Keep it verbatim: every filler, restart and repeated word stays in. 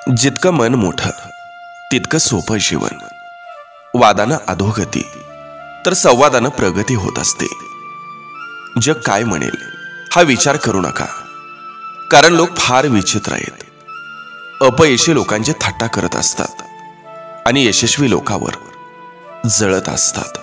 जितकं मन मोठं तितकं सोपं जीवन. वादानं अधोगती तर संवादानं प्रगती होत असते. जग काय म्हणेल हा विचार करू नका, कारण लोक फार विचित्र आहेत. अपयशी लोकांची थट्टा करत असतात आणि यशस्वी लोकांवर जळत असतात.